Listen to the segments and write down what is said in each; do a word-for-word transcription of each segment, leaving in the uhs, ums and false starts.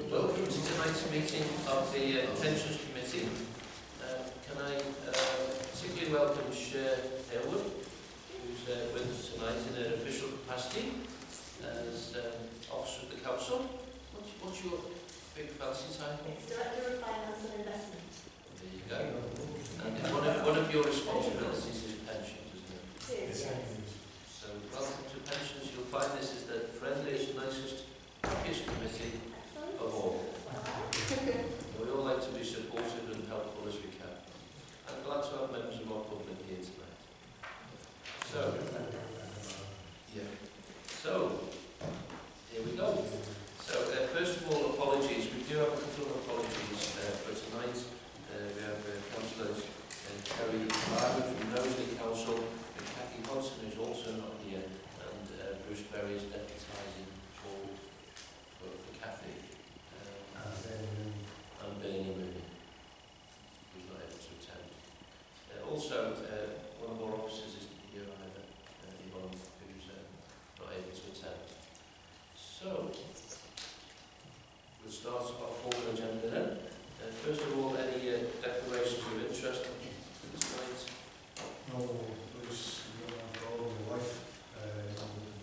Welcome to tonight's meeting of the uh, Pensions Committee. Uh, can I uh, particularly welcome Shaer, Halewood, who's uh, with us tonight in an official capacity as um, Officer of the Council. What's, what's your big fancy title? It's Director of Finance and Investment. There you go. And one of, one of your responsibilities is pensions, isn't it? It is, yes. So welcome to pensions. You'll find this is the friendliest, nicest, happiest committee of all. We all like to be supportive and helpful as we can. I'm glad to have members of our public here tonight. So, yeah. So, here we go. So, uh, first of all, apologies. We do have a couple of apologies uh, for tonight. Uh, we have uh, Councillors uh, Terry Lappin from Knowsley Council, and Cathy Hodson, who's also not here, and uh, Bruce Berry is deputising for, for, for Cathy. Um, and Bernie Mooney, who's not able to attend. Uh, also, uh, one of our officers isn't here either, uh, Yvonne, who's uh, not able to attend. So, we'll start our formal agenda then. Uh, first of all, any uh, declarations of interest tonight? No, Bruce, you're all my wife. Uh,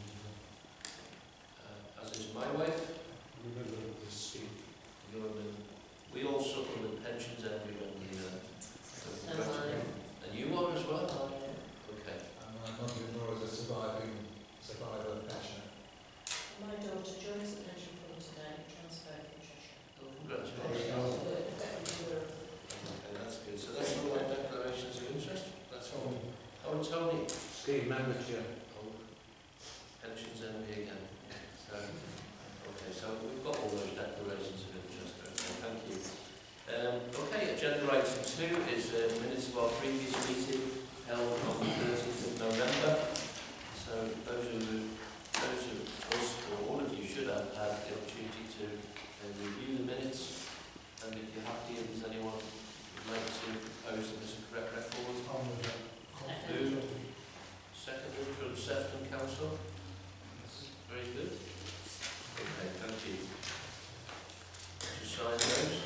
uh, as is my wife. Remember the scheme. You're in, we all suffer with pensions everywhere we uh, and you are as well? Okay. And my mother-in-law is a surviving survivor of pension. My daughter joins the pension fund today, transferred from Cheshire. Oh, congratulations. Okay, that's good. So that's all my declarations of interest. That's all. Oh, and Tony. Scheme membership. Oh, pensions envy again. So, okay, so we've got all those declarations of interest. Okay, thank you. Um, okay, agenda item two is uh, minutes of our previous meeting held on the thirteenth of November. So those of, those of us, or all of you, should have had the opportunity to uh, review the minutes. And if you're happy, if there's anyone who'd like to propose that there's a correct record. Who? Seconded from Sefton Council. Very good. Okay, thank you. To sign those.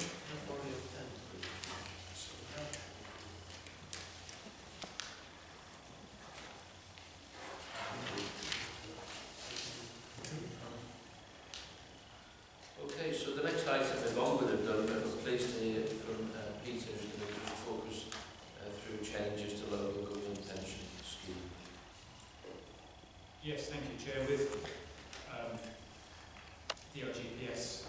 Okay, so the next item Yvonne would have done, but we're pleased to hear from uh, Peter, who's going to just talk us uh, through changes to local government pension scheme. Yes, thank you, Chair. With um, the D R G P S,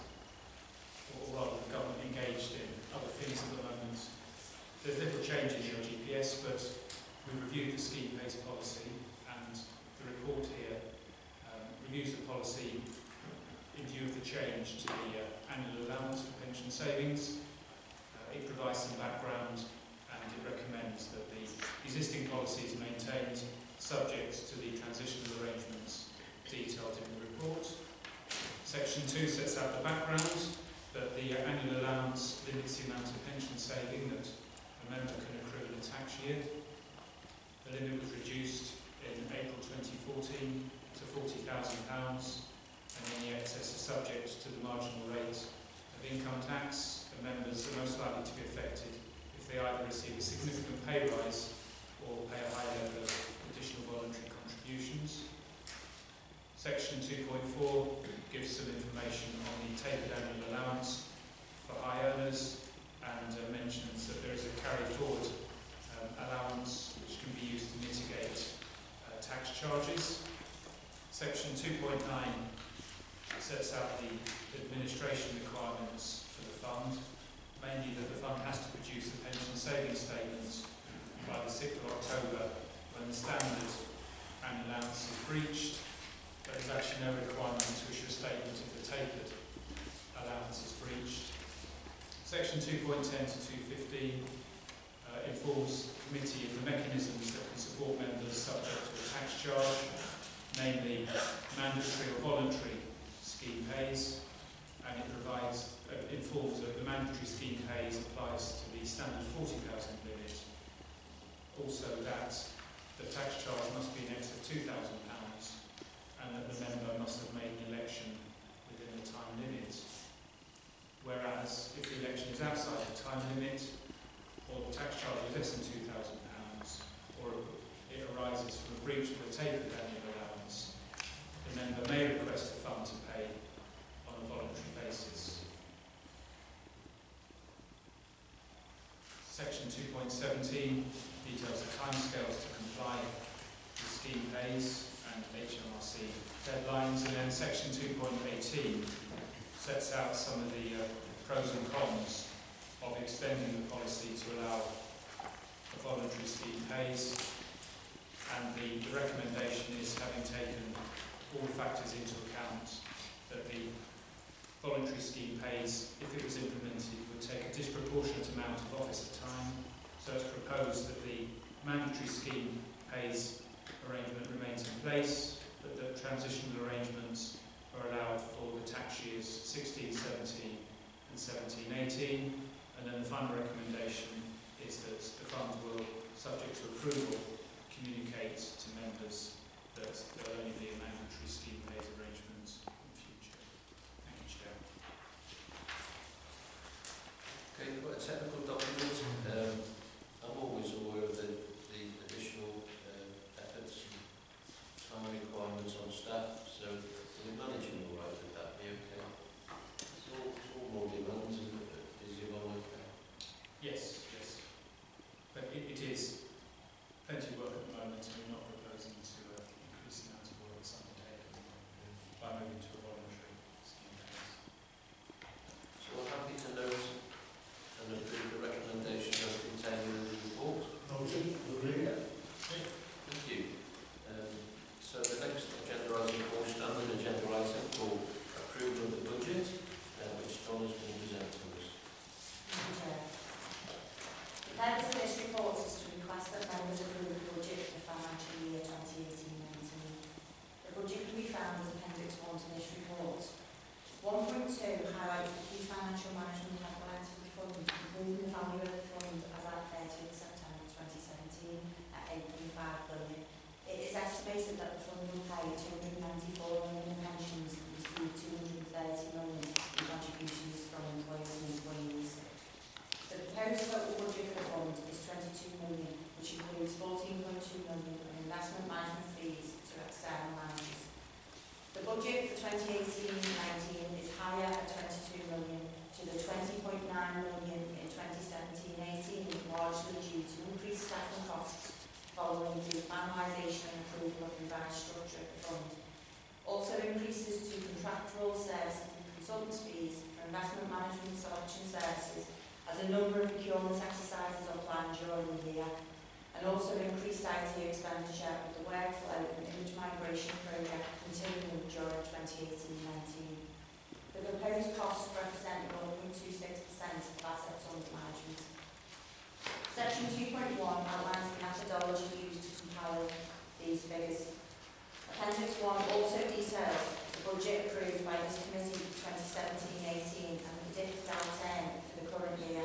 or rather the government engaged in other things at the moment, there's little change in the D R G P S, but we reviewed the scheme pays policy, and the report here um, reviews the policy in view of the change to the uh, annual allowance for pension savings. Uh, it provides some background, and it recommends that the existing policy is maintained subject to the transitional arrangements detailed in the report. Section two sets out the background, that the uh, annual allowance limits the amount of pension saving that a member can accrue in a tax year. The limit was reduced in April twenty fourteen to forty thousand pounds, and any excess is subject to the marginal rate of income tax. The members are most likely to be affected if they either receive a significant pay rise or pay a high level of additional voluntary contributions. Section two point four gives some information on the tapered annual allowance for high earners, and uh, mentions that there is a carry forward um, allowance which can be used to mitigate uh, tax charges. Section two point nine sets out the administration requirements for the fund, mainly that the fund has to produce a pension savings statement by the sixth of October when the standard annual allowance is breached. There is actually no requirement to issue a statement if the tapered allowance is breached. Section two point ten to two fifteen uh, informs the committee of the mechanisms that can support members subject to a tax charge, namely mandatory or voluntary scheme pays, and it provides, uh, informs that the mandatory scheme pays applies to the standard forty thousand limit. Also that the tax charge must be in excess of two thousand pounds, and that the member must have made an election within the time limit. time limit, or the tax charge is less than two thousand pounds, or it arises from a breach of the tapered annual allowance, the member may request the fund to pay on a voluntary basis. Section two point seventeen details the timescales to comply with scheme pays and H M R C deadlines, and then section two point eighteen sets out some of the uh, pros and cons of extending the policy to allow a voluntary scheme pays, and the, the recommendation is, having taken all factors into account, that the voluntary scheme pays, if it was implemented, would take a disproportionate amount of officer time. So it's proposed that the mandatory scheme pays arrangement remains in place, but that transitional arrangements are allowed for the tax years sixteen seventeen and seventeen eighteen, and then the final recommendation is that the fund will, subject to approval, communicate to members that there will only be a mandatory scheme pays arrangement in future. Thank you, Chair. Okay, quite a technical document. Um, I'm always aware of the, the additional uh, efforts and time requirements on staff, so are we managing all right with that? Are you okay? It's all, it's all more demands, isn't it? Is your all okay? Yes, yes. But it, it is plenty of work at the moment, and we're not proposing to uh, increase the amount of work that's undertaken by moving to a voluntary scheme base. So we're happy to note and approve the recommendation as contained in the report. Motion, agree. Thank you. Um, so the next agenda item for standard agenda item for approval of the budget, uh, which Don has been presented to us. Thank you, Chair. The purpose of this report is to request that members approve the budget for the financial year twenty eighteen nineteen. The budget can be found as Appendix one to this report. one point two highlights the key financial management highlights of the fund, including the value of the fund as at thirtieth September twenty seventeen at eight point five billion. It is estimated that the fund will pay two hundred ninety-four million in pensions and receive two hundred thirty million in contributions from employers and employees. The proposed total budget for the fund is twenty-two million, which includes fourteen point two million of investment management fees to external managers. The budget for twenty eighteen nineteen is higher at twenty-two million to the twenty point nine million in twenty seventeen eighteen, largely due to increased staffing costs following the finalisation and approval of the revised structure of the fund. Also increases to contractual services and consultants fees for investment management selection services, as a number of procurement exercises are planned during the year, and also increased I T expenditure with the workflow and image migration project continuing during twenty eighteen nineteen. The proposed costs represent zero point two six percent of assets under management. Section two point one outlines the methodology used to compile these figures. Appendix one also details the budget approved by this committee for twenty seventeen eighteen and the predicted outturn for the current year.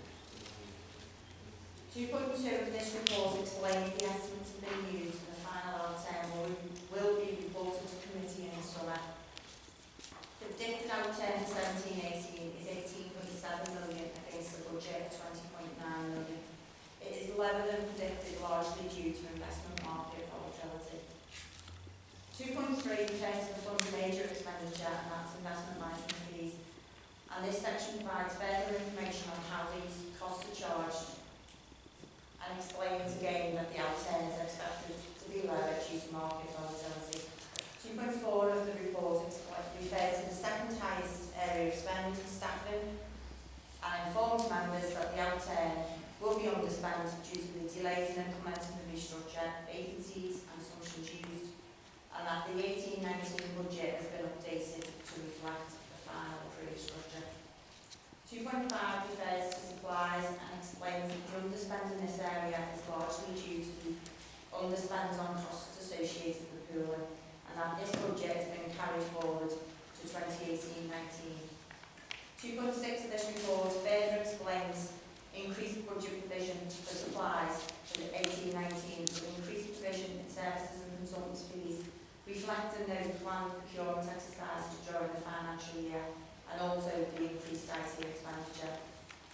two point two of this report explains the estimates have been used and the final outturn will, will be reported to committee in the summer. The predicted outturn for seventeen eighteen is eighteen point seven million against the budget of twenty point nine million. It is lower than predicted, largely due to investment market volatility. two point three refers to the fund's major expenditure, and that's investment management fees. And this section provides further information on how these costs are charged, and explains again that the outturn is expected to be lower due to market volatility. two point four of the report refers to the second highest area of spend in staffing, and informs members that the outturn will be underspent due to the delays in implementing the restructure, vacancies and assumptions used, and that the eighteen nineteen budget has been updated to reflect the final approved structure. two point five refers to supplies and explains that the underspend in this area is largely due to the underspend on costs associated with pooling, and that this budget has been carried forward to twenty eighteen nineteen. two point six of this report further explains increased budget provision for supplies for eighteen nineteen with increased provision in services and consultants fees, reflecting those planned procurement exercises during the financial year, and also the increased I T expenditure.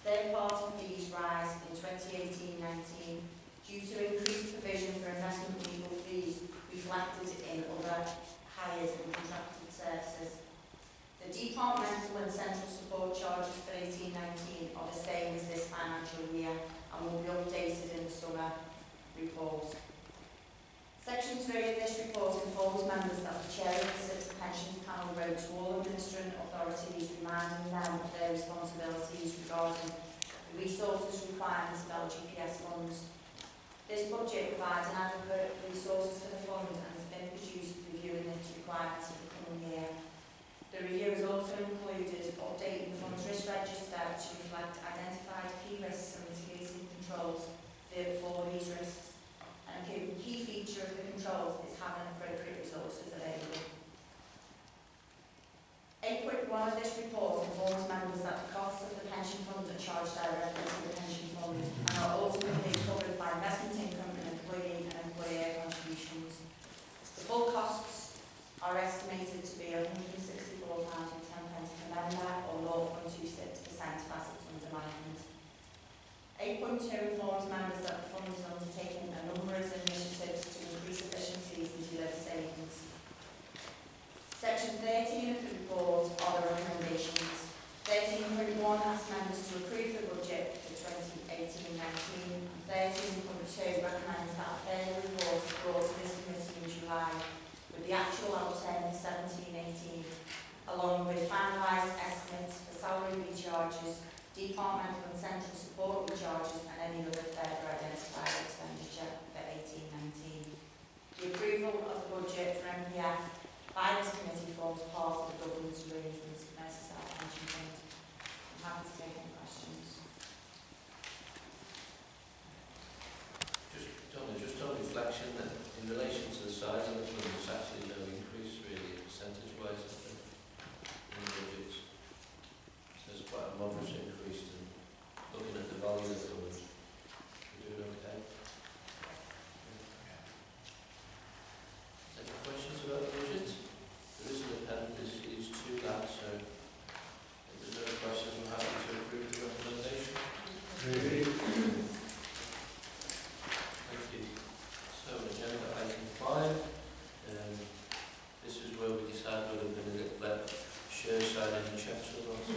Third-party fees rise in twenty eighteen nineteen due to increased provision for investment legal fees reflected in other hires and contracted services. The departmental and central support charges for eighteen nineteen are the same as this financial year and will be updated in the summer report. Section three of this report informs members that the Chair of the Citizen Pensions Panel wrote to all administering authorities reminding them of their responsibilities regarding the resources requirements of L G P S funds. This budget provides an adequate resources for the fund and has been produced reviewing its requirements for the coming year. The review has also included updating the fund's risk register to reflect identified key risks and mitigating controls for these risks. And a key feature of the controls is having appropriate resources available. eight point one of this report informs members that the costs of the pension fund are charged directly to the pension fund and are ultimately covered by investment income and employee and employer contributions. The full costs are estimated to be one hundred and sixty-four pounds and ten pence per member, or zero point two six percent of assets under management. eight point two informs members that the fund is undertaking a number of initiatives to increase efficiencies and deliver savings. Section thirteen of the report are the recommendations. thirteen point one asks members to approve the budget for twenty eighteen nineteen, and thirteen point two recommends that a further report is brought to this committee in July with the actual outturn of seventeen eighteen, along with finalised estimates for salary recharges, departmental and central support recharges, and any other further identified expenditure for eighteen nineteen. The approval of the budget for M P F by this committee forms part of the government's arrangements with Merseyside Pension Fund. I'm happy to take any questions. Just, Donna, just on reflection, that in relation to the size of the fund, there's actually no increase really percentage-wise in the budgets. So there's quite a moderate increase, and looking at the value of the fund, we're doing okay. Any questions about the budget? There is an appendices to that, so if there's no questions, I'm happy to approve the recommendation. Really? Thank you. So, agenda item five. Um, this is where we decide whether we're going to let Shaer sign any checks or not.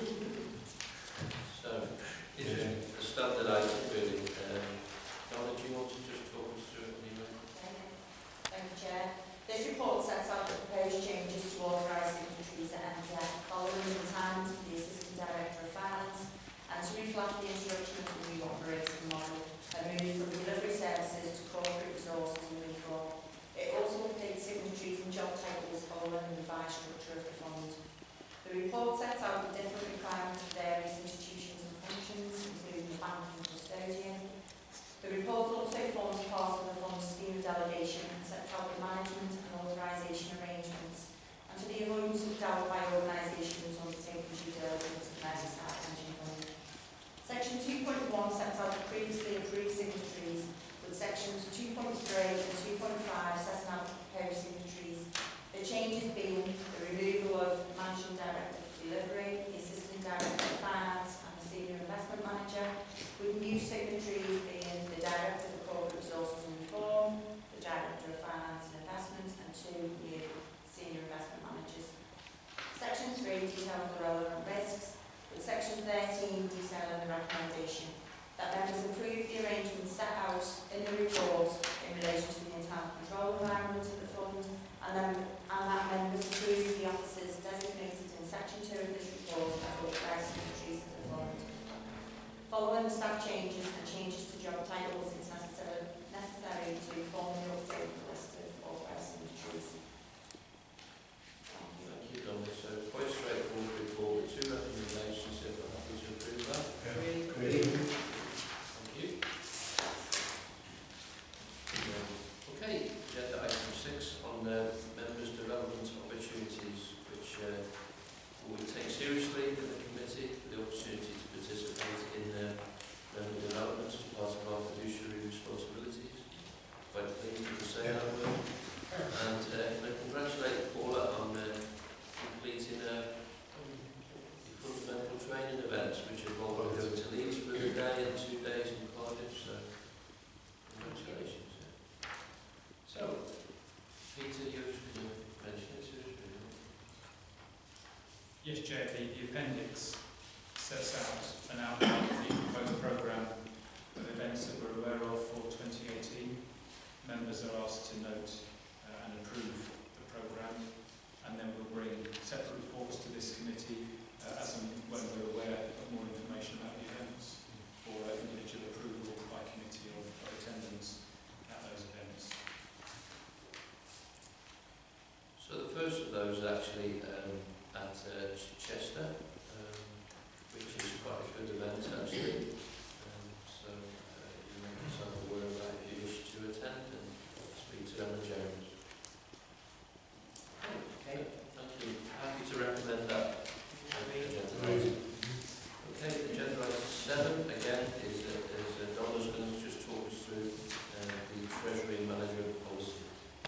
So, it's just a standard item, really. Um, Donna, do you want to just talk us through it anyway? Thank you, Chair. This report sets out the proposed changes to authorise signatories at M P F following the retirement of the Assistant Director of Finance and to reflect the introduction of the new operating model and move from delivery services to corporate resources and reform. It also updates signatories and job titles following the revised structure of the fund. The report sets out the different requirements of various institutions and functions, including the bank and custodian. The report also forms part of the fund's scheme delegation and sets out the management and authorisation arrangements, and to the avoidance of doubt by organisations undertaking due diligence of Merseyside Pension Fund. Section two point one sets out the previously approved signatories, with sections two point three and two point five setting out the proposed signatories. The changes being the removal of the Managing Director for Delivery, the Assistant Director of Finance and the Senior Investment Manager, with new signatories being the Director of Corporate Resources and Reform, the Director of Finance and Investment, and two new Senior Investment Managers. Section three details the relevant risks, with Section thirteen detailing the recommendation that members approve the arrangements set out in the report in relation to the internal control environment of the fund, and, then, and that members approve the officers designated in Section two of this report as authorised signatories of the fund. Following the staff changes and changes to job titles, it's necessary, necessary to formally update the list of authorised signatories. Thank you. Thank you, Donna. So, quite straightforward report with two recommendations, if I'm happy to approve that. Yeah. Really? Really? Thank you. Okay, agenda item six on uh, members' development opportunities, which uh, we take seriously in the committee, the opportunity to participate in uh, member development as part of our fiduciary responsibilities. Quite pleased to say that word. And uh, I congratulate Paulette on uh, completing uh, the fundamental training events, which involve going to Leeds for Chair, the, the appendix sets out an outline of the proposed programme of events that we're aware of for twenty eighteen. Members are asked to note uh, and approve the programme, and then we'll bring separate reports to this committee uh, as and when we're aware of more information about the events for uh, individual approval by committee of, of attendance at those events. So the first of those is actually um, at uh, Ch- Chester, um, which is quite a good event actually. Um, so uh, you make yourself aware of that if you wish to attend and speak to Emma Jones. Okay, thank you. Happy to recommend that. Okay, agenda item seven again is, uh, is uh, Donna's going to just talk us through uh, the Treasury Management Policy.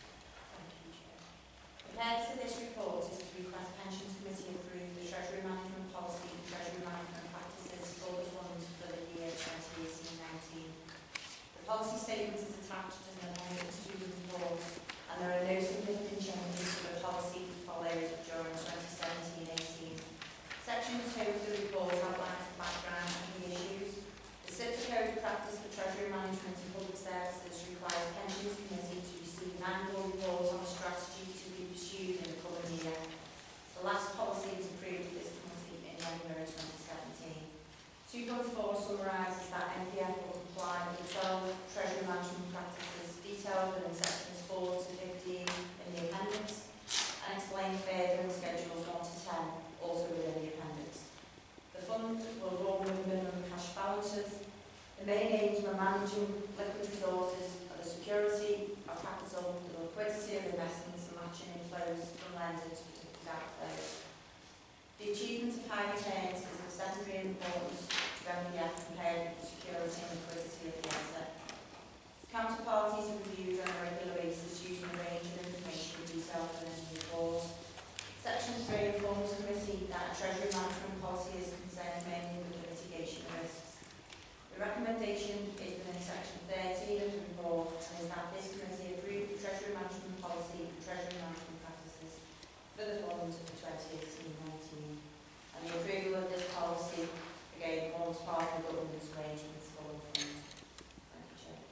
The purpose of this report is to request Pensions Committee approve the Treasury Management Policy and Treasury Management Practices for the fund for the year twenty eighteen nineteen. The policy statement is attached as an appendix to the report, and there are no significant changes to the policy followed during twenty seventeen eighteen. Section two of the report outlines the background and key issues. The Civil Code of Practice for Treasury Management and Public Services requires Pensions Committee to receive an annual report on the strategy to be pursued in the coming year. The last policy was approved at this committee in January twenty seventeen. two point four summarises that M P F will comply with the twelve Treasury Management Practices detailed within sections four to fifteen in the appendix, and explain further in schedules one to ten, also within the appendix. The fund will run with minimum cash balances. The main aims were managing liquid resources are the security of capital, the liquidity of investments, and matching inflows from lenders to predicted outflows. The achievement of high returns is of secondary importance to M P F compared with the security and liquidity of the asset. Counterparties are reviewed on a regular basis using a range of information detailed within the report. Section three informs the committee that a Treasury Management Policy is concerned mainly with the mitigation of risks. The recommendation is within section thirteen of the report, and is that this committee approve the Treasury Management Policy and Treasury Management Practices for the fund for twenty eighteen nineteen. And the approval of this policy, again, forms part of the government's arrangements for the fund. Thank you, Chair.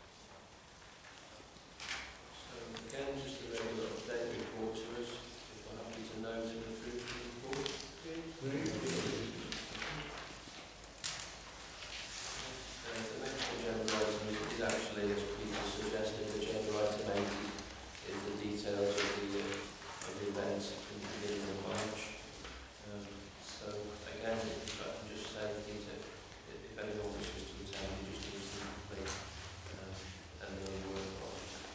So again, just a regular update report to us. If we're happy to note and approve the report. Uh, the next agenda item is, is actually, as Peter suggested, agenda item eight is the details of the, uh, of the events in the beginning of March. Um, so again, if I can just say, Peter, if anyone wishes to attend, you just need to complete um, and then work on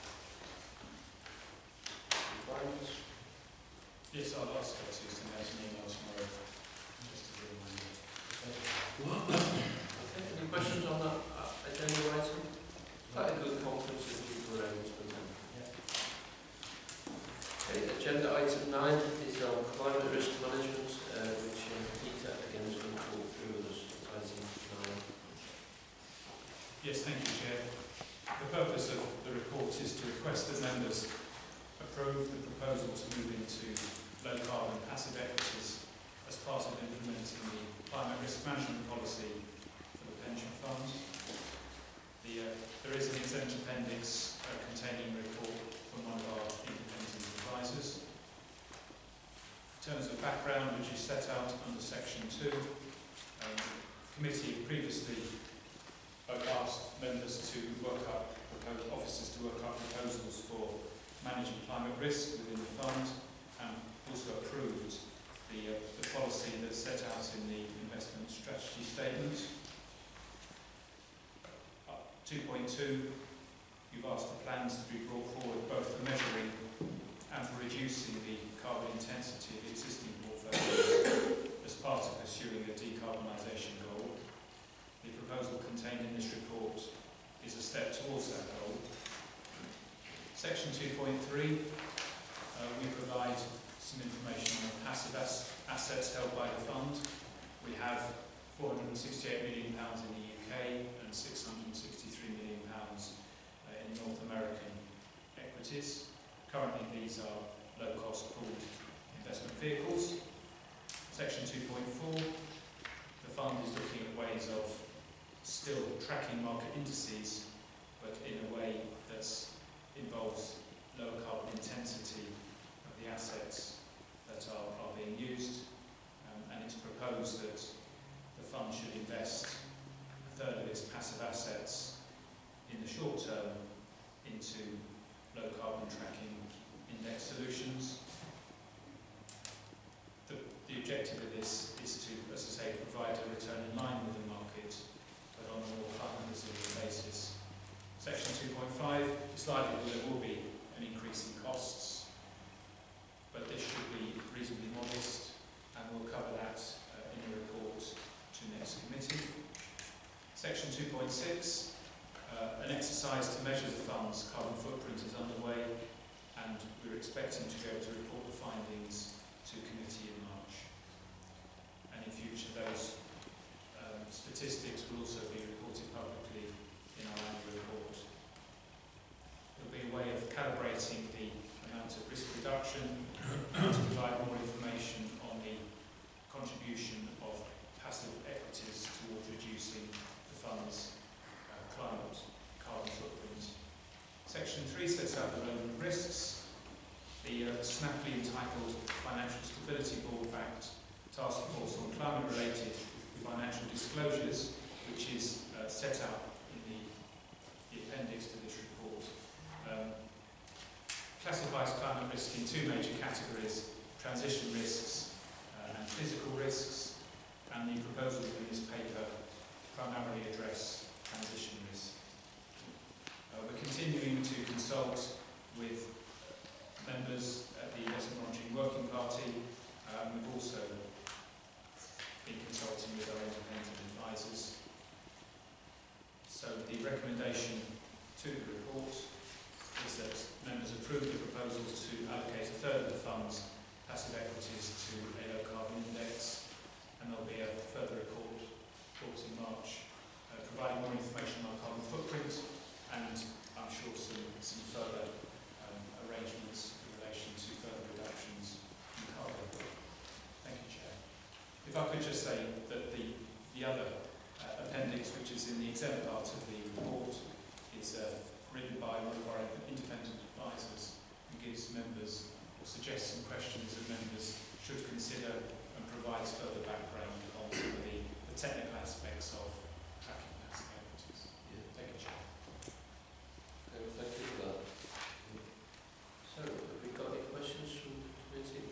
requirements. Yes, I'll ask her to send out an email tomorrow, just to remind you. Okay, any questions on that uh, agenda item? Quite a good conference if people are able to attend. Yeah. Okay, agenda item nine is on climate risk management, uh, which uh, Peter again is going to talk through with us. Item nine. Yes, thank you, Chair. The purpose of the report is to request that members approve the proposal to move into low carbon passive equities as part of implementing the climate risk management policy for the pension fund. The, uh, there is an exempt appendix uh, containing a report from one of our independent advisors. In terms of background, which is set out under section two, um, the committee previously uh, asked members to work up, proposed officers to work up proposals for managing climate risk within the fund, and also approved the, uh, the policy that's set out in the investment strategy statement. Uh, two point two, you've asked for plans to be brought forward both for measuring and for reducing the carbon intensity of existing portfolios as part of pursuing a decarbonisation goal. The proposal contained in this report is a step towards that goal. Section two point three, uh, we provide some information on passive as assets held by the fund. We have four hundred sixty-eight million pounds in the U K and six hundred sixty-three million pounds uh, in North American equities. Currently these are low-cost pooled investment vehicles. Section two point four, the fund is looking at ways of still tracking market indices, but in a way that involves lower carbon intensity of the assets that are, are being used. Um, and it's proposed that the fund should invest a third of its passive assets in the short term into low carbon tracking index solutions. The, the objective of this is to, as I say, provide a return in line with the market, but on a more carbon resilient basis. Section two point five, it's likely that there will be an increase in costs, but this should be reasonably modest, and we'll cover that uh, in the report to next committee. Section two point six, uh, an exercise to measure the fund's carbon footprint is underway, and we're expecting to be able to report the findings to committee in March. And in future, those um, statistics will also be reported publicly in our annual report. It'll be a way of calibrating the amount of risk reduction to provide more information on the contribution of passive equities towards reducing the fund's uh, climate carbon footprint. Section three sets out the relevant risks. The uh, snappily entitled Financial Stability Board-backed Task Force on Climate-Related Financial Disclosures, which is uh, set out in the, the appendix to this report, um, classifies climate risk in two major categories: transition risks uh, and physical risks, and the proposals in this paper primarily address transition risk. Uh, we're continuing to consult with members at the Investment Monitoring Working Party. Um, we've also been consulting with our independent advisors. So the recommendation to the report is that members approve the proposals to allocate a third of the fund's passive equities to a low carbon index, and there'll be a further report, report in March, uh, providing more information on carbon footprint, and I'm sure some, some further um, arrangements in relation to further reductions in carbon. Thank you, Chair. If I could just say that the, the other uh, appendix, which is in the exempt part of the report, is uh, written by one of our independent advisors and gives members, or suggests some questions that members should consider, and provides further background on some of the, the technical aspects of tracking passive equities. Yeah. Thank you, Chair. Okay, thank you for that. So, have we got any questions from the committee?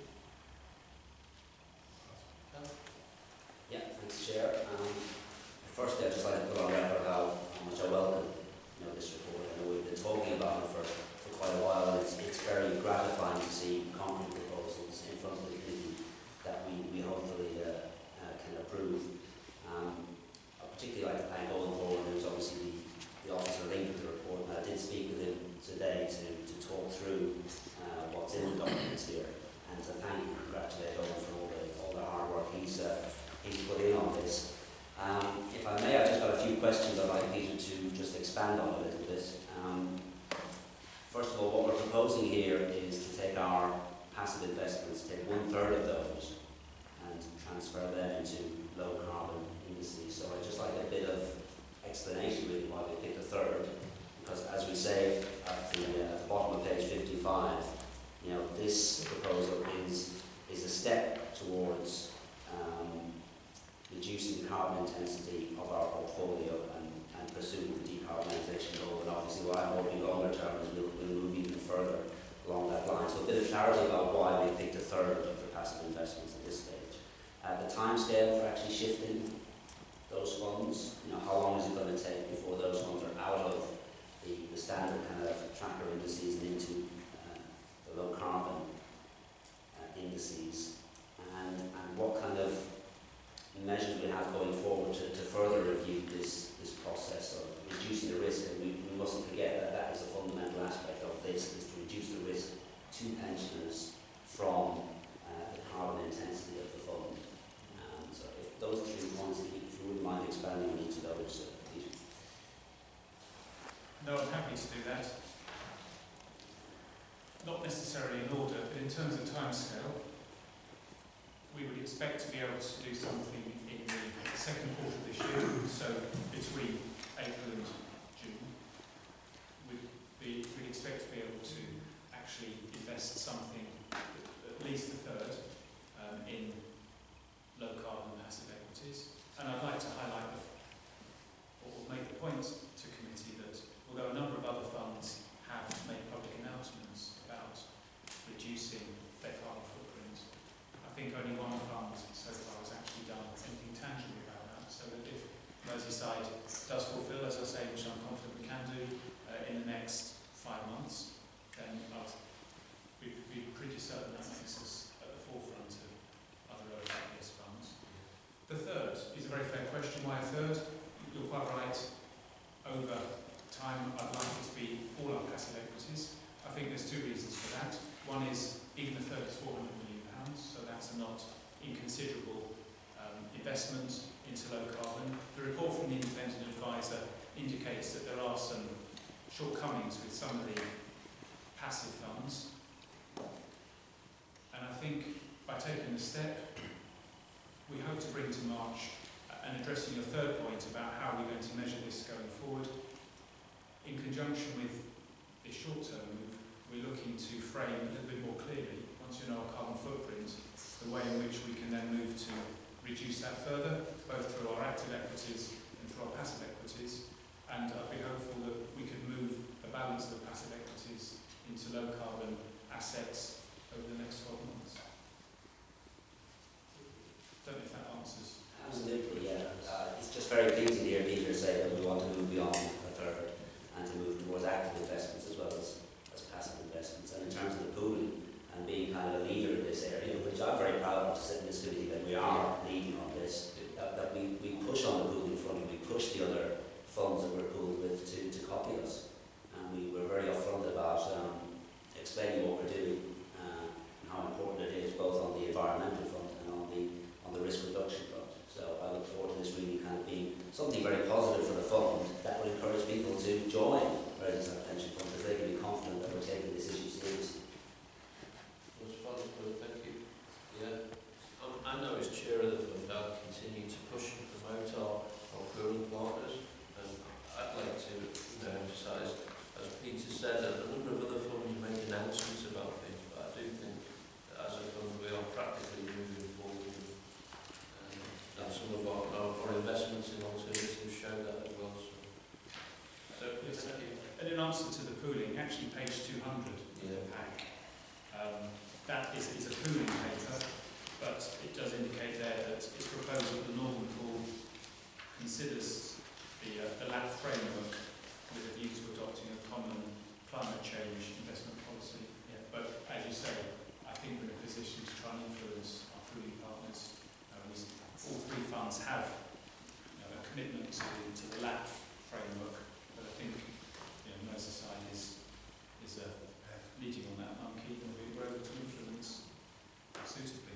No? Yeah, thanks, Chair. Um, firstly, I'd just like to put on record how, how much I welcome you know, this report. I know we've been talking about it for, for quite a while, and it's, it's very gratifying to see concrete proposals in front of the committee that we, we hopefully uh, uh, can approve. Um, I'd particularly like to thank Colin Hughes, who's obviously the, the officer linked with the report, and I did speak with him today to, to talk through uh, what's in the documents here, and to thank and congratulate Colin for all the, all the hard work he's, uh, he's put in on this. Um, if I may, I've just got a few questions I'd like Peter to just expand on a little bit. Um, first of all, what we're proposing here is to take our passive investments, take one third of those and transfer them into low carbon indices. So I'd just like a bit of explanation really why we picked a third, because as we say at the, uh, at the bottom of page fifty-five, you know, this proposal is, is a step towards um, reducing the carbon intensity of our portfolio and, and pursuing the decarbonisation goal. And obviously what I'm hoping longer term is we'll, we'll move even further along that line. So a bit of clarity about why we picked a third of the passive investments at this stage. Uh, the timescale for actually shifting those funds, you know, how long is it going to take before those funds are out of the, the standard kind of tracker indices and into uh, the low carbon uh, indices, and, and what kind of measures we have going forward to, to further review this, this process of reducing the risk. And we, we mustn't forget that that is a fundamental aspect of this, is to reduce the risk to pensioners from uh, the carbon intensity of the fund. Um, so if those three points, if you, if you wouldn't mind expanding on each of those, uh, please. No, I'm happy to do that. Not necessarily in order, but in terms of timescale, we would expect to be able to do something in the second quarter of this year, so between April and June. We'd, be, we'd expect to be able to actually invest something, at least a third, um, in low carbon passive equities. And I'd like to highlight the, or make the point to committee that although a number of other funds have made public announcements about reducing their carbon footprint, I think only one fund so far has actually done anything tangible about that. So that if Merseyside does fulfil, as I say, which I'm confident we can do uh, in the next five months, then I'd be, be pretty certain that makes us at the forefront of other O G P S funds. The third is a very fair question. Why a third? You're quite right. Over time, I'd like it to be all our passive equities. I think there's two reasons for that. One is even a third is four hundred million pounds, so that's a not inconsiderable um, investment into low carbon. The report from the independent advisor indicates that there are some shortcomings with some of the passive funds. And I think by taking a step, we hope to bring to March uh, and addressing your third point about how we're going to measure this going forward. In conjunction with this short-term move, we're looking to frame a little bit more clearly, once you know our carbon footprint, the way in which we can then move to reduce that further, both through our active equities and through our passive equities. And I'd be hopeful that we could move a balance of passive equities into low carbon assets over the next twelve months. Don't know if that answers. Absolutely, yeah. Uh, it's just very pleasing to hear Peter say that we want to move beyond a third and to move towards active investments as well as, as passive investments. And in terms of the pooling and being kind of a leader in this area, which I'm very proud of to sit in this committee that we are leading on this, that, that we, we push on the pooling front and we push the other funds that we're pooled with to, to copy us. And we were very upfront about um, explaining what we're doing uh, and how important it is both on the environmental front and on the on the risk reduction front. So I look forward to this really kind of being something very positive for the fund that would encourage people to join Merseyside Pension Fund because they can be confident that we're taking this issue seriously. Much fun, thank you. Yeah, um, I know as chair of the fund, I'll continue to push and promote our, our pooling partners, and I'd like to you know, emphasise, as Peter said, that a number of other funds make announcements about things, but I do think that as a fund we are practically moving forward. And some of our, our, our investments in alternatives show that as well. So, So yes, thank you. And in answer to the pooling, actually page two hundred in the pack, um, that is, is a pooling paper, but it does indicate there that it's proposed that the Northern Pool considers the, uh, the L A P framework with a view to adopting a common climate change investment policy. Yeah, but as you say, I think we're in a position to try and influence our pooling partners. Uh, we, all three funds have you know, a commitment to, to the L A P framework, but I think you know, Merseyside is, is uh, leading on that monkey and we were able to influence suitably.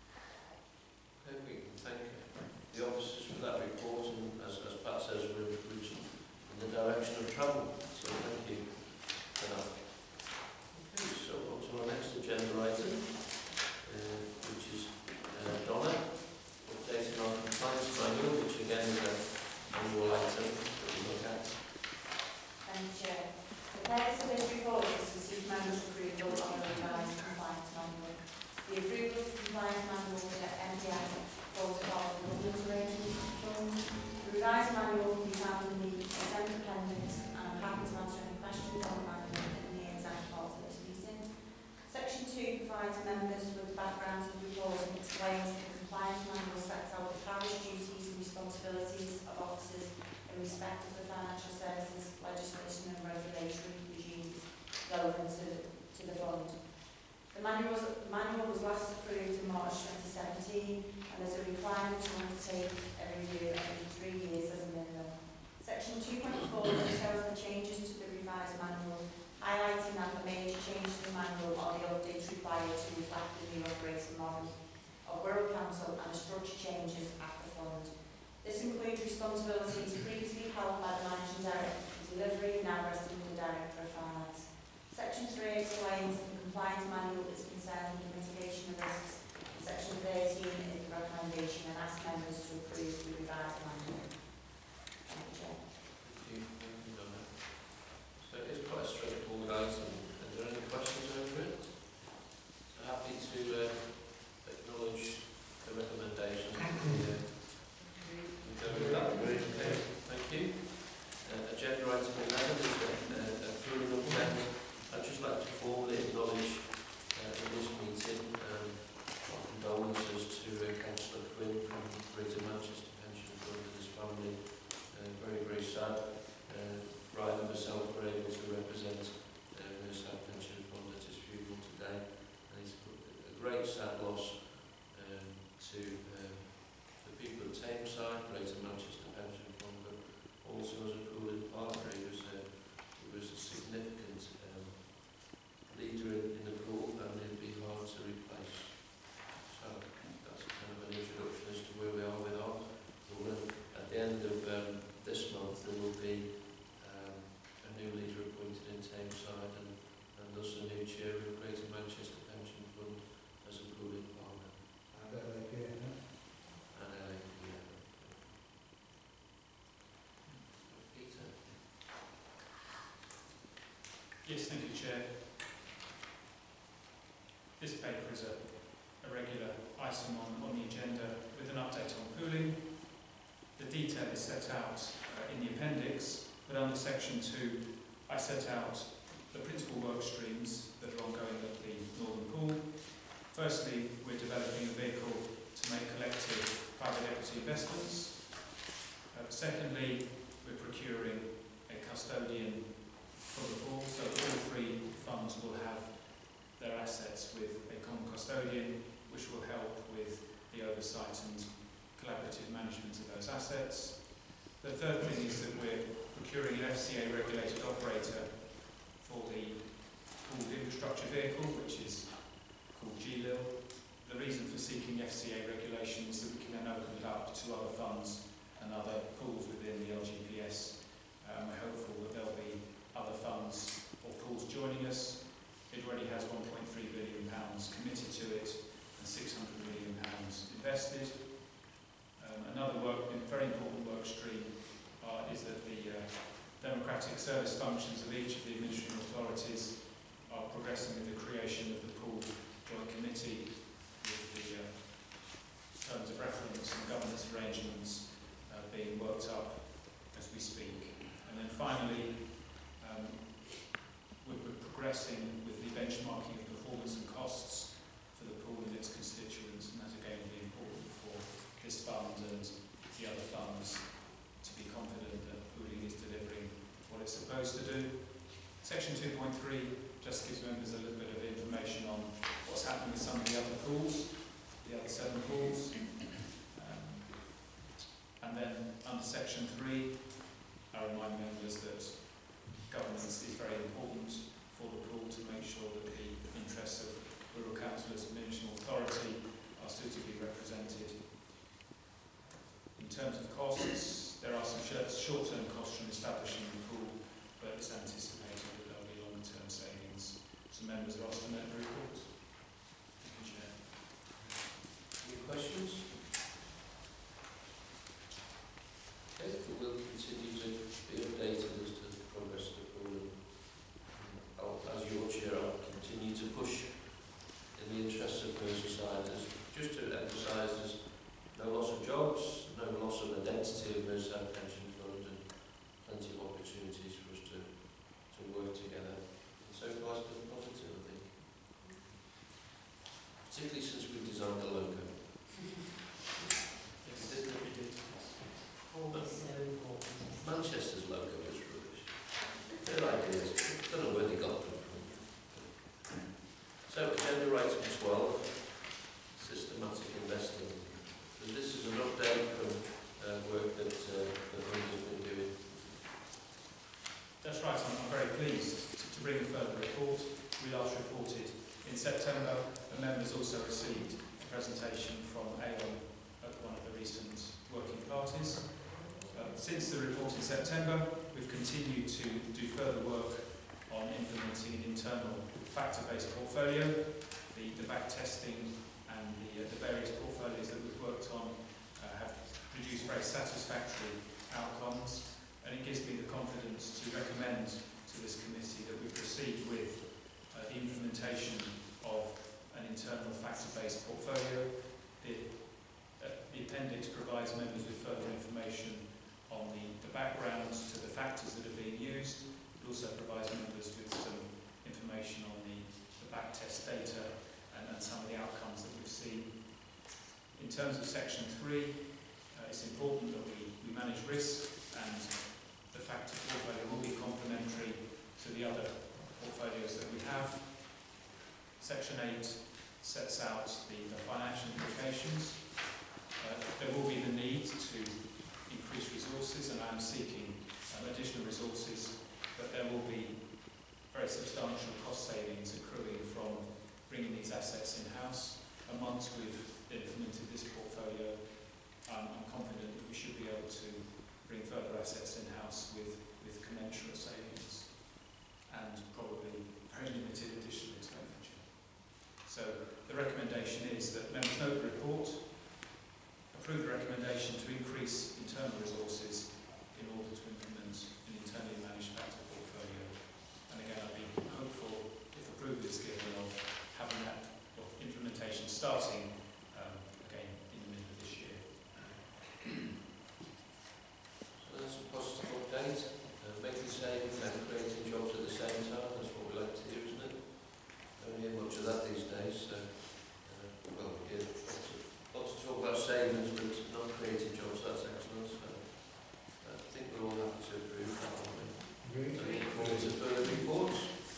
okay, we can thank the officers for that report, and as, as Pat says, we're in the direction of travel. So thank you for that. Okay, so on to our next agenda item, uh, which is uh, Donna. Updating our compliance manual, which again is an annual item that we look at. Thank you, Chair. The purpose of this report is to seek members' approval on the revised compliance manual. The approval of the compliance manual for the M D F falls part of the government arrangements fund. The revised manual can be found in the exempt appendix, and I'm happy to answer any questions on the manual in the exact part of this meeting. Section two provides members with background to the report and explains the compliance manual sets out the parish duties and responsibilities of officers in respect of the financial services legislation and regulatory regimes relevant to, to the fund. The manual was, the manual was last approved in March twenty seventeen, and there's a requirement to undertake a review every three years as a minimum. Section two point four details the changes to the revised manual, highlighting that the major changes to the manual are the updates required to reflect the new operating model of Wirral Council and the structure changes at the fund. This includes responsibilities previously held by the Managing Director for Delivery, now resting with the Director of Finance. Section three explains that the compliance manual is concerned with the mitigation of risks. And Section section thirteen is the recommendation and ask members to approve the revised manual. Thank you, Chair. You, you've done that. So it is quite a straightforward item. Are there any questions over it? So happy to uh, acknowledge the recommendation. Yeah. We go with that. Great. Okay. Thank you. Uh, agenda item eleven is uh, uh, approval of debt. I'd just like to formally acknowledge uh, in this meeting um, our condolences to uh, Councillor Quinn from Greater Manchester Pension Fund and his family. Uh, very, very sad. Uh, Brian and myself were able to represent uh, Merseyside Pension Fund at his funeral today. And it's a great sad loss um, to um, the people of Tameside, Greater Manchester Pension Fund, but also as a Coolin partner. He was, uh, he was a significant um, leader in, in the pool, and he'd be hard to replace. So that's kind of an introduction as to where we are with our pool. And at the end of um, this month, there will be um, a new leader appointed in Tameside, and, and thus a new chair of Greater Manchester Pension Fund as a pooling partner. And L A P, yeah? And L A P, yeah. Peter? Yes, thank you, Chair. This paper is a, a regular item on, on the agenda with an update on pooling. The detail is set out uh, in the appendix, but under section two, I set out the principal work streams that are ongoing at the Northern Pool. Firstly, we're developing a vehicle to make collective private equity investments. Uh, secondly, we're procuring a custodian for the pool, so all three funds will have their assets with a common custodian, which will help with the oversight and collaborative management of those assets. The third thing is that we're procuring an F C A regulated operator for the pooled infrastructure vehicle, which is called G L. The reason for seeking F C A regulation is that we can then open it up to other funds and other pools within the L G P S. Um, we're hopeful that there'll be other funds or pools joining us. It already has one point three billion pounds committed to it and six hundred million pounds invested. Um, another work, very important work stream uh, is that the uh, democratic service functions of each of the administrative authorities are progressing with the creation of the pool joint committee with the uh, terms of reference and governance arrangements uh, being worked up as we speak. And then finally, um, we're progressing with the benchmarking of performance and costs for the pool and its constituents, and that's again will be important for this fund and the other funds to be confident that pooling is delivering what it's supposed to do. Section two point three just gives members a little bit of information on what's happening with some of the other pools, the other seven pools. Um, and then under section three, I remind members that governance is very important for the pool to make sure that the interests of Wirral Council as administrative authority are suitably represented. In terms of costs, there are some short-term costs from establishing the pool, but it's anticipated that there will be longer-term savings. So members are asked to make the report. Thank you, Chair. Any questions? Okay, we will continue to be updated as to the progress of the pool. I'll, as your chair, I'll continue to push in the interests of Merseyside. Just to emphasise, there's no loss of jobs, no loss of identity of Merseyside Pension Fund, and plenty of opportunities for us to, to work together. And so far it's been positive, I think. Particularly since we designed the logo. Manchester's logo was rubbish. Their ideas, I don't know where they got them from. So, agenda item twelve, systematic investing. So this is an update from uh, work that uh, the fund has been doing. That's right, I'm, I'm very pleased to, to bring a further report. We last reported in September, and members also received a presentation from Aon at one of the recent working parties. Uh, since the report in September, we've continued to do further work on implementing an internal factor-based portfolio, the, the back testing and the the, uh, the various portfolios that we've worked on uh, have produced very satisfactory outcomes, and it gives me the confidence to recommend to this committee that we proceed with uh, the implementation of an internal factor-based portfolio. The, uh, the appendix provides members with further information on the, the background to the factors that are being used. It also provides members with some information on the, the back test data and, and some of the outcomes that we've seen. In terms of section three, uh, it's important that we, we manage risk, and the factor portfolio will be complementary to the other portfolios that we have. Section eight sets out the, the financial implications. Uh, there will be the need to increase resources, and I am seeking um, additional resources, but there will be very substantial cost savings accruing from bringing these assets in-house. And once we've implemented this portfolio, um, I'm confident that we should be able to bring further assets in-house with, with commensurate savings and probably very limited additional expenditure. So the recommendation is that members note the report, approve the recommendation to increase internal resources in order to implement an internally managed factor portfolio. And again, I'd be hopeful, if approval is given, of having that well, implementation starting um, again in the middle of this year. So that's a positive update. Uh, making savings and creating jobs at the same time, that's what we like to do, isn't it? Don't hear much of that these days, so, uh, well, we hear lots of, lots of talk about savings, but not creating jobs, that's excellent. So, uh, I think we're all happy to approve that, aren't we? Looking forward to further reports.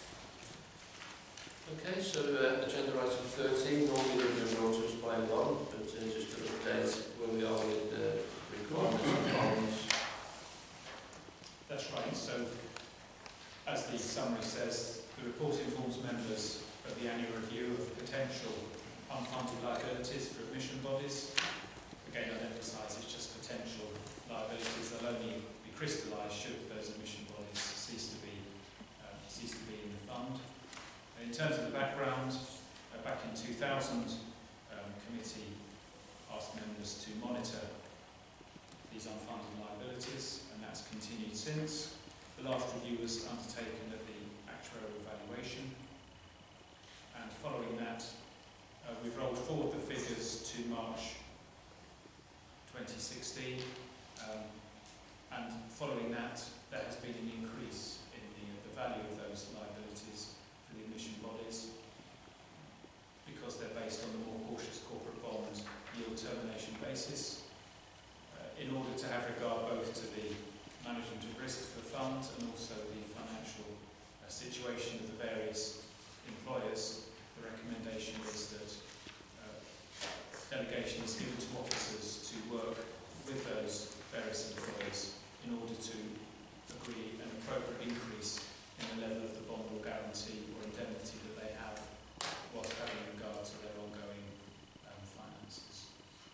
Okay, so uh, agenda item thirteen, normally we're going to go to us by one, but uh, just to update where we are with uh, requirements and bonds. That's right. So, as the summary says, the report informs members of the annual review of potential unfunded liabilities for admission bodies. Again, I'd emphasise it's just potential liabilities. They'll only be crystallised should those admission bodies cease to be um, cease to be in the fund. And in terms of the background, uh, back in two thousand, um, the committee asked members to monitor these unfunded liabilities, and that's continued since. The last review was undertaken at the actuarial evaluation, and following that, uh, we've rolled forward the figures to March twenty sixteen, um, and following that, there has been an increase in the, the value of those liabilities for the admission bodies, because they're based on the more cautious corporate bond yield termination basis. In order to have regard both to the management of risk for the fund and also the financial uh, situation of the various employers, the recommendation is that uh, delegation is given to officers to work with those various employers in order to agree an appropriate increase in the level of the bond or guarantee or indemnity that they have, whilst having regard to their ongoing um, finances.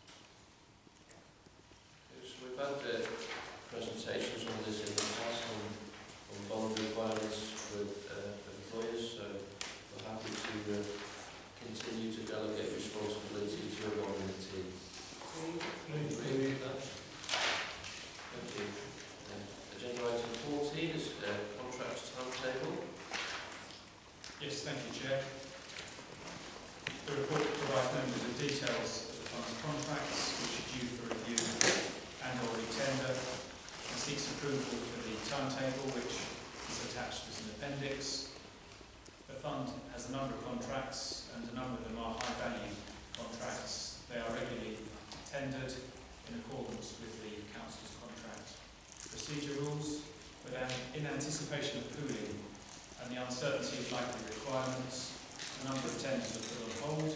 So we've had uh, presentations on this in the past on, on bond requirements for uh, employers, so we're happy to uh, continue to delegate responsibility to a bonding team. Thank you. Uh, agenda item fourteen is uh, contracts timetable. Yes, thank you, Chair. The report provides members with details of the fund's contracts, which are due for review and or retender, and seeks approval for the timetable, which is attached as an appendix. The fund has a number of contracts, and a number of them are high-value contracts. They are regularly tendered in accordance with the Council's contract procedure rules, but in anticipation of pooling and the uncertainty of likely requirements, a number of tenders are put on hold.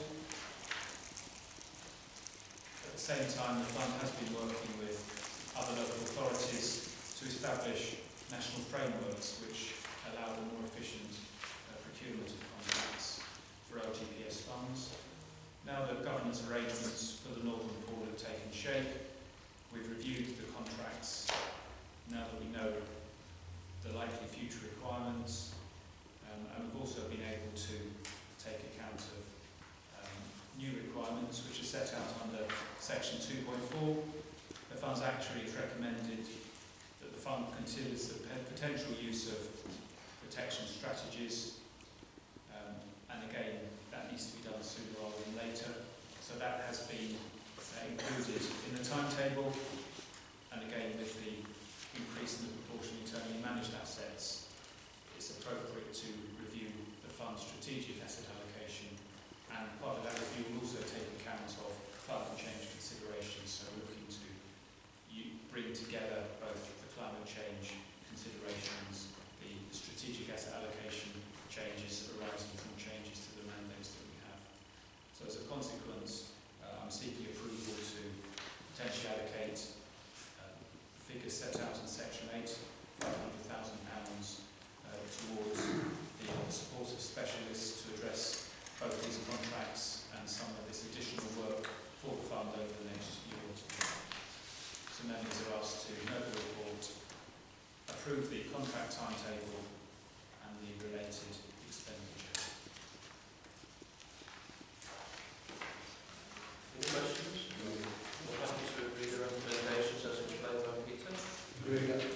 At the same time, the fund has been working with other local authorities to establish national frameworks which allow the more efficient uh, procurement of contracts for L G P S funds. Now that governance arrangements for the Northern Pool have taken shape, we've reviewed the contracts. Now that we know the likely future requirements, um, and we've also been able to take account of um, new requirements which set out under section two point four. The Funds Actuary has recommended that the Fund considers the pe- potential use of protection strategies, um, and again, that needs to be done sooner rather than later. So that has been uh, included in the timetable, and again, with the increase in the proportion of internally managed assets, it's appropriate to review the Fund's strategic asset allocation, and part of that review will also take account of climate change considerations, so looking to you bring together both the climate change considerations, the strategic asset allocation changes arising from changes to the mandates that we have. So as a consequence, uh, I'm seeking approval to potentially allocate uh, figures set out in section eight, five hundred thousand pounds uh, towards the support of specialists to address both these contracts and some of this additional work for the Fund over the next year or two. So members are asked to note the report, approve the contract timetable and the related expenditure. Any questions? We're happy to agree the recommendations as explained by Peter. Agree.